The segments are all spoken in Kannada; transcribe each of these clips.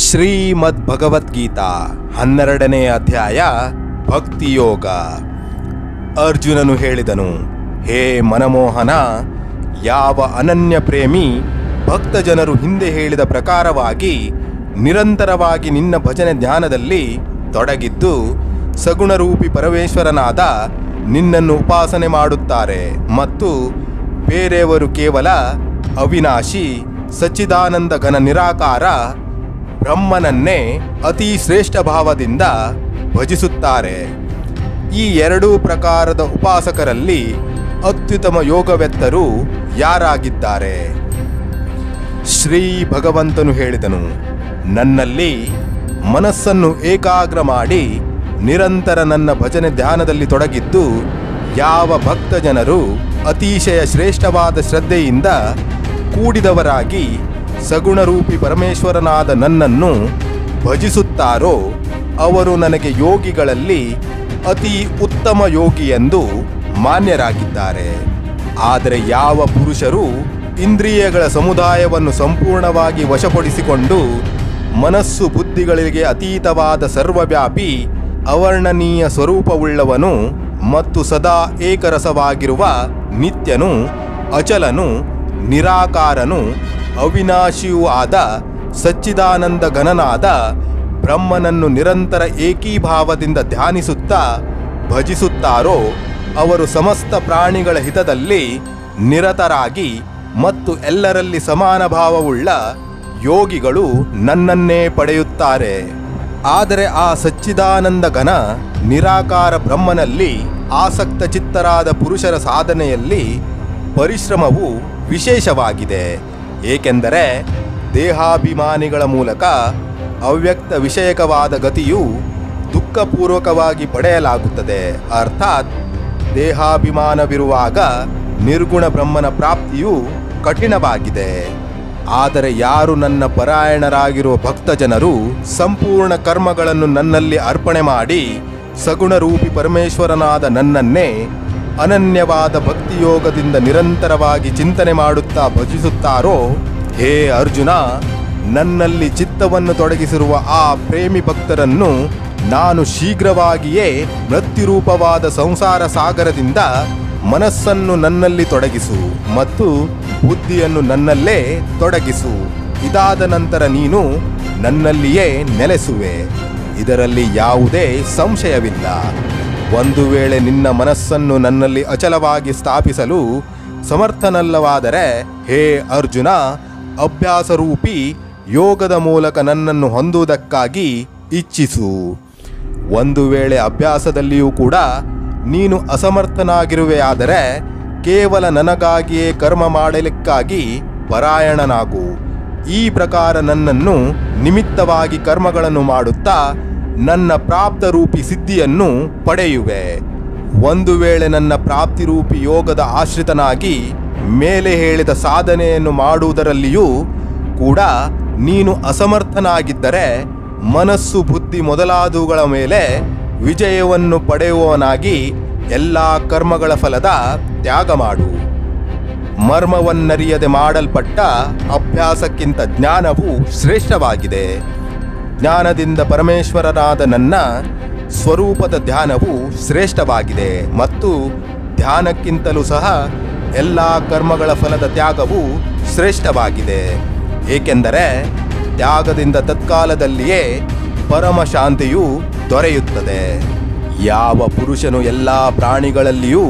ಶ್ರೀಮದ್ ಭಗವದ್ಗೀತಾ 12ನೇ ಅಧ್ಯಾಯ ಭಕ್ತಿಯೋಗ. ಅರ್ಜುನನು ಹೇಳಿದನು, ಹೇ ಮನಮೋಹನ, ಯಾವ ಅನನ್ಯ ಪ್ರೇಮಿ ಭಕ್ತ ಜನರು ಹಿಂದೆ ಹೇಳಿದ ಪ್ರಕಾರವಾಗಿ ನಿರಂತರವಾಗಿ ನಿನ್ನ ಭಜನೆ ಧ್ಯಾನದಲ್ಲಿ ತೊಡಗಿದ್ದು ಸಗುಣರೂಪಿ ಪರಮೇಶ್ವರನಾದ ನಿನ್ನನ್ನು ಉಪಾಸನೆ ಮಾಡುತ್ತಾರೆ ಮತ್ತು ಬೇರೆಯವರು ಕೇವಲ ಅವಿನಾಶಿ ಸಚ್ಚಿದಾನಂದ ಘನ ನಿರಾಕಾರ ಬ್ರಹ್ಮನನ್ನೇ ಅತಿ ಶ್ರೇಷ್ಠ ಭಾವದಿಂದ ಭಜಿಸುತ್ತಾರೆ. ಈ ಎರಡೂ ಪ್ರಕಾರದ ಉಪಾಸಕರಲ್ಲಿ ಅತ್ಯುತ್ತಮ ಯೋಗವೆತ್ತರು ಯಾರಾಗಿದ್ದಾರೆ? ಶ್ರೀ ಭಗವಂತನು ಹೇಳಿದನು, ನನ್ನಲ್ಲಿ ಮನಸ್ಸನ್ನು ಏಕಾಗ್ರ ಮಾಡಿ ನಿರಂತರ ನನ್ನ ಭಜನೆ ಧ್ಯಾನದಲ್ಲಿ ತೊಡಗಿದ್ದು ಯಾವ ಭಕ್ತ ಜನರು ಅತಿಶಯ ಶ್ರೇಷ್ಠವಾದ ಶ್ರದ್ಧೆಯಿಂದ ಕೂಡಿದವರಾಗಿ ಸಗುಣರೂಪಿ ಪರಮೇಶ್ವರನಾದ ನನ್ನನ್ನು ಭಜಿಸುತ್ತಾರೋ ಅವರು ನನಗೆ ಯೋಗಿಗಳಲ್ಲಿ ಅತಿ ಉತ್ತಮ ಯೋಗಿ ಎಂದು ಮಾನ್ಯರಾಗಿದ್ದಾರೆ. ಆದರೆ ಯಾವ ಪುರುಷರು ಇಂದ್ರಿಯಗಳ ಸಮುದಾಯವನ್ನು ಸಂಪೂರ್ಣವಾಗಿ ವಶಪಡಿಸಿಕೊಂಡು ಮನಸ್ಸು ಬುದ್ಧಿಗಳಿಗೆ ಅತೀತವಾದ ಸರ್ವವ್ಯಾಪಿ ಅವರ್ಣನೀಯ ಸ್ವರೂಪವುಳ್ಳವನು ಮತ್ತು ಸದಾ ಏಕರಸವಾಗಿರುವ ನಿತ್ಯನು, ಅಚಲನು, ನಿರಾಕಾರನು, ಅವಿನಾಶಿಯೂ ಆದ ಸಚ್ಚಿದಾನಂದ ಘನನಾದ ಬ್ರಹ್ಮನನ್ನು ನಿರಂತರ ಏಕೀಭಾವದಿಂದ ಧ್ಯಾನಿಸುತ್ತಾ ಭಜಿಸುತ್ತಾರೋ ಅವರು ಸಮಸ್ತ ಪ್ರಾಣಿಗಳ ಹಿತದಲ್ಲಿ ನಿರತರಾಗಿ ಮತ್ತು ಎಲ್ಲರಲ್ಲಿ ಸಮಾನ ಭಾವವುಳ್ಳ ಯೋಗಿಗಳು ನನ್ನನ್ನೇ ಪಡೆಯುತ್ತಾರೆ. ಆದರೆ ಆ ಸಚ್ಚಿದಾನಂದ ಘನ ನಿರಾಕಾರ ಬ್ರಹ್ಮನಲ್ಲಿ ಆಸಕ್ತ ಚಿತ್ತರಾದ ಪುರುಷರ ಸಾಧನೆಯಲ್ಲಿ ಪರಿಶ್ರಮವು ವಿಶೇಷವಾಗಿದೆ. ಏಕೆಂದರೆ ದೇಹಾಭಿಮಾನಿಗಳ ಮೂಲಕ ಅವ್ಯಕ್ತ ವಿಷಯಕವಾದ ಗತಿಯು ದುಃಖಪೂರ್ವಕವಾಗಿ ಪಡೆಯಲಾಗುತ್ತದೆ. ಅರ್ಥಾತ್ ದೇಹಾಭಿಮಾನವಿರುವಾಗ ನಿರ್ಗುಣ ಬ್ರಹ್ಮನ ಪ್ರಾಪ್ತಿಯು ಕಠಿಣವಾಗಿದೆ. ಆದರೆ ಯಾರು ನನ್ನ ಪರಾಯಣರಾಗಿರುವ ಭಕ್ತ ಜನರು ಸಂಪೂರ್ಣ ಕರ್ಮಗಳನ್ನು ನನ್ನಲ್ಲಿ ಅರ್ಪಣೆ ಮಾಡಿ ಸಗುಣರೂಪಿ ಪರಮೇಶ್ವರನಾದ ನನ್ನನ್ನೇ ಅನನ್ಯವಾದ ಭಕ್ತಿಯೋಗದಿಂದ ನಿರಂತರವಾಗಿ ಚಿಂತನೆ ಮಾಡುತ್ತಾ ಭಜಿಸುತ್ತಾರೋ, ಹೇ ಅರ್ಜುನ, ನನ್ನಲ್ಲಿ ಚಿತ್ತವನ್ನು ತೊಡಗಿಸಿರುವ ಆ ಪ್ರೇಮಿ ಭಕ್ತರನ್ನು ನಾನು ಶೀಘ್ರವಾಗಿಯೇ ಮೃತ್ಯುರೂಪವಾದ ಸಂಸಾರ ಸಾಗರದಿಂದ ಮನಸ್ಸನ್ನು ನನ್ನಲ್ಲಿ ತೊಡಗಿಸು ಮತ್ತು ಬುದ್ಧಿಯನ್ನು ನನ್ನಲ್ಲೇ ತೊಡಗಿಸು. ಇದಾದ ನಂತರ ನೀನು ನನ್ನಲ್ಲಿಯೇ ನೆಲೆಸುವೆ. ಇದರಲ್ಲಿ ಯಾವುದೇ ಸಂಶಯವಿಲ್ಲ. ಒಂದು ವೇಳೆ ನಿನ್ನ ಮನಸ್ಸನ್ನು ನನ್ನಲ್ಲಿ ಅಚಲವಾಗಿ ಸ್ಥಾಪಿಸಲು ಸಮರ್ಥನಲ್ಲವಾದರೆ, ಹೇ ಅರ್ಜುನ, ಅಭ್ಯಾಸರೂಪಿ ಯೋಗದ ಮೂಲಕ ನನ್ನನ್ನು ಹೊಂದುವುದಕ್ಕಾಗಿ ಇಚ್ಛಿಸು. ಒಂದು ವೇಳೆ ಅಭ್ಯಾಸದಲ್ಲಿಯೂ ಕೂಡ ನೀನು ಅಸಮರ್ಥನಾಗಿರುವೆಯಾದರೆ ಕೇವಲ ನನಗಾಗಿಯೇ ಕರ್ಮ ಮಾಡಲಿಕ್ಕಾಗಿ ಪರಾಯಣನಾಗು. ಈ ಪ್ರಕಾರ ನನ್ನನ್ನು ನಿಮಿತ್ತವಾಗಿ ಕರ್ಮಗಳನ್ನು ಮಾಡುತ್ತಾ ನನ್ನ ಪ್ರಾಪ್ತರೂಪಿ ಸಿದ್ಧಿಯನ್ನು ಪಡೆಯುವೆ. ಒಂದು ವೇಳೆ ನನ್ನ ಪ್ರಾಪ್ತಿರೂಪಿ ಯೋಗದ ಆಶ್ರಿತನಾಗಿ ಮೇಲೆ ಹೇಳಿದ ಸಾಧನೆಯನ್ನು ಮಾಡುವುದರಲ್ಲಿಯೂ ಕೂಡ ನೀನು ಅಸಮರ್ಥನಾಗಿದ್ದರೆ ಮನಸ್ಸು, ಬುದ್ಧಿ ಮೊದಲಾದವುಗಳ ಮೇಲೆ ವಿಜಯವನ್ನು ಪಡೆಯುವವನಾಗಿ ಎಲ್ಲ ಕರ್ಮಗಳ ಫಲದ ತ್ಯಾಗ ಮಾಡು. ಮರ್ಮವನ್ನರಿಯದೆ ಮಾಡಲ್ಪಟ್ಟ ಅಭ್ಯಾಸಕ್ಕಿಂತ ಜ್ಞಾನವು ಶ್ರೇಷ್ಠವಾಗಿದೆ. ಜ್ಞಾನದಿಂದ ಪರಮೇಶ್ವರನಾದ ನನ್ನ ಸ್ವರೂಪದ ಧ್ಯಾನವು ಶ್ರೇಷ್ಠವಾಗಿದೆ ಮತ್ತು ಧ್ಯಾನಕ್ಕಿಂತಲೂ ಸಹ ಎಲ್ಲ ಕರ್ಮಗಳ ಫಲದ ತ್ಯಾಗವು ಶ್ರೇಷ್ಠವಾಗಿದೆ. ಏಕೆಂದರೆ ತ್ಯಾಗದಿಂದ ತತ್ಕಾಲದಲ್ಲಿಯೇ ಪರಮ ಶಾಂತಿಯು ದೊರೆಯುತ್ತದೆ. ಯಾವ ಪುರುಷನು ಎಲ್ಲ ಪ್ರಾಣಿಗಳಲ್ಲಿಯೂ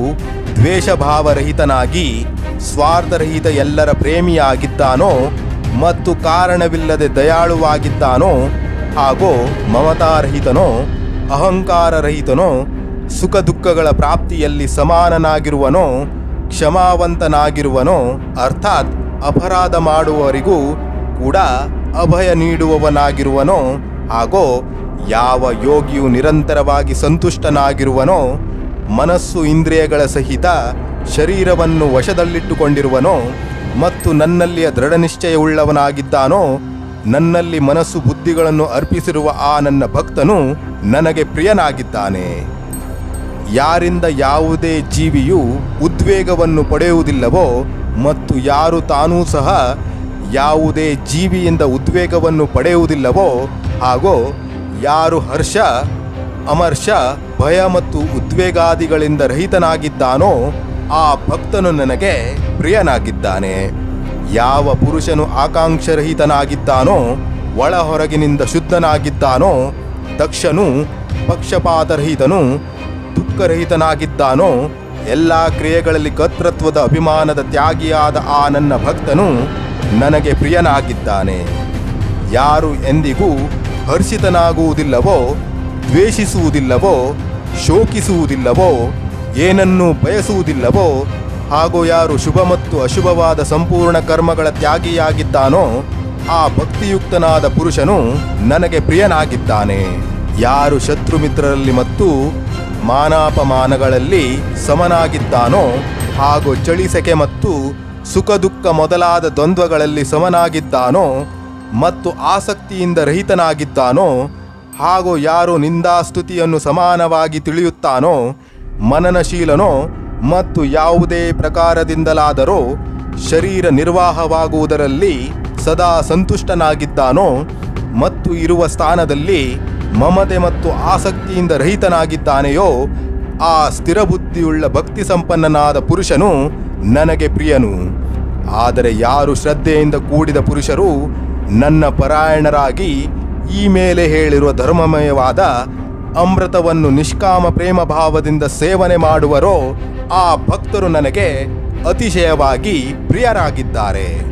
ದ್ವೇಷಭಾವರಹಿತನಾಗಿ ಸ್ವಾರ್ಥರಹಿತ ಎಲ್ಲರ ಪ್ರೇಮಿಯಾಗಿದ್ದಾನೋ ಮತ್ತು ಕಾರಣವಿಲ್ಲದೆ ದಯಾಳುವಾಗಿದ್ದಾನೋ ಹಾಗೂ ಮಮತಾರಹಿತನೋ ಅಹಂಕಾರರಹಿತನೋ ಸುಖ ದುಃಖಗಳ ಪ್ರಾಪ್ತಿಯಲ್ಲಿ ಸಮಾನನಾಗಿರುವನೋ ಕ್ಷಮಾವಂತನಾಗಿರುವನೋ, ಅರ್ಥಾತ್ ಅಪರಾಧ ಮಾಡುವವರಿಗೂ ಕೂಡ ಅಭಯ ನೀಡುವವನಾಗಿರುವನೋ ಹಾಗೂ ಯಾವ ಯೋಗಿಯು ನಿರಂತರವಾಗಿ ಸಂತುಷ್ಟನಾಗಿರುವನೋ, ಮನಸ್ಸು ಇಂದ್ರಿಯಗಳ ಸಹಿತ ಶರೀರವನ್ನು ವಶದಲ್ಲಿಟ್ಟುಕೊಂಡಿರುವನೋ ಮತ್ತು ನನ್ನಲ್ಲಿಯ ದೃಢನಿಶ್ಚಯವುಳ್ಳವನಾಗಿದ್ದಾನೋ, ನನ್ನಲ್ಲಿ ಮನಸ್ಸು ಬುದ್ಧಿಗಳನ್ನು ಅರ್ಪಿಸಿರುವ ಆ ನನ್ನ ಭಕ್ತನು ನನಗೆ ಪ್ರಿಯನಾಗಿದ್ದಾನೆ. ಯಾರಿಂದ ಯಾವುದೇ ಜೀವಿಯು ಉದ್ವೇಗವನ್ನು ಪಡೆಯುವುದಿಲ್ಲವೋ ಮತ್ತು ಯಾರು ತಾನೂ ಸಹ ಯಾವುದೇ ಜೀವಿಯಿಂದ ಉದ್ವೇಗವನ್ನು ಪಡೆಯುವುದಿಲ್ಲವೋ ಹಾಗೂ ಯಾರು ಹರ್ಷ ಅಮರ್ಷ ಭಯ ಮತ್ತು ಉದ್ವೇಗಾದಿಗಳಿಂದ ರಹಿತನಾಗಿದ್ದಾನೋ ಆ ಭಕ್ತನು ನನಗೆ ಪ್ರಿಯನಾಗಿದ್ದಾನೆ. ಯಾವ ಪುರುಷನು ಆಕಾಂಕ್ಷರಹಿತನಾಗಿದ್ದಾನೋ ಒಳ ಹೊರಗಿನಿಂದ ಶುದ್ಧನಾಗಿದ್ದಾನೋ ದಕ್ಷನು ಪಕ್ಷಪಾತರಹಿತನು ದುಃಖರಹಿತನಾಗಿದ್ದಾನೋ ಎಲ್ಲ ಕ್ರಿಯೆಗಳಲ್ಲಿ ಕರ್ತೃತ್ವದ ಅಭಿಮಾನದ ತ್ಯಾಗಿಯಾದ ಆ ನನ್ನ ಭಕ್ತನು ನನಗೆ ಪ್ರಿಯನಾಗಿದ್ದಾನೆ. ಯಾರು ಎಂದಿಗೂ ಹರ್ಷಿತನಾಗುವುದಿಲ್ಲವೋ ದ್ವೇಷಿಸುವುದಿಲ್ಲವೋ ಶೋಕಿಸುವುದಿಲ್ಲವೋ ಏನನ್ನೂ ಬಯಸುವುದಿಲ್ಲವೋ ಹಾಗೂ ಯಾರು ಶುಭ ಮತ್ತು ಅಶುಭವಾದ ಸಂಪೂರ್ಣ ಕರ್ಮಗಳ ತ್ಯಾಗಿಯಾಗಿದ್ದಾನೋ ಆ ಭಕ್ತಿಯುಕ್ತನಾದ ಪುರುಷನು ನನಗೆ ಪ್ರಿಯನಾಗಿದ್ದಾನೆ. ಯಾರು ಶತ್ರು ಮಿತ್ರರಲ್ಲಿ ಮತ್ತು ಮಾನಾಪಮಾನಗಳಲ್ಲಿ ಸಮನಾಗಿದ್ದಾನೋ ಹಾಗೂ ಚಳಿಸೆಕೆ ಮತ್ತು ಸುಖ ದುಃಖ ಮೊದಲಾದ ದ್ವಂದ್ವಗಳಲ್ಲಿ ಸಮನಾಗಿದ್ದಾನೋ ಮತ್ತು ಆಸಕ್ತಿಯಿಂದ ರಹಿತನಾಗಿದ್ದಾನೋ ಹಾಗೂ ಯಾರು ನಿಂದಾಸ್ತುತಿಯನ್ನು ಸಮಾನವಾಗಿ ತಿಳಿಯುತ್ತಾನೋ ಮನನಶೀಲನೋ ಮತ್ತು ಯಾವುದೇ ಪ್ರಕಾರದಿಂದಲಾದರೂ ಶರೀರ ನಿರ್ವಾಹವಾಗುವುದರಲ್ಲಿ ಸದಾ ಸಂತುಷ್ಟನಾಗಿದ್ದಾನೋ ಮತ್ತು ಇರುವ ಸ್ಥಾನದಲ್ಲಿ ಮಮತೆ ಮತ್ತು ಆಸಕ್ತಿಯಿಂದ ರಹಿತನಾಗಿದ್ದಾನೆಯೋ ಆ ಸ್ಥಿರಬುದ್ಧಿಯುಳ್ಳ ಭಕ್ತಿ ಸಂಪನ್ನನಾದ ಪುರುಷನು ನನಗೆ ಪ್ರಿಯನು. ಆದರೆ ಯಾರು ಶ್ರದ್ಧೆಯಿಂದ ಕೂಡಿದ ಪುರುಷರು ನನ್ನ ಪರಾಯಣರಾಗಿ ಈ ಮೇಲೆ ಹೇಳಿರುವ ಧರ್ಮಮಯವಾದ ಅಮೃತವನ್ನು ನಿಷ್ಕಾಮ ಪ್ರೇಮ ಭಾವದಿಂದ ಸೇವನೆ ಮಾಡುವರೋ ಆ ಭಕ್ತರು ನನಗೆ ಅತಿಶಯವಾಗಿ ಪ್ರಿಯರಾಗಿದ್ದಾರೆ.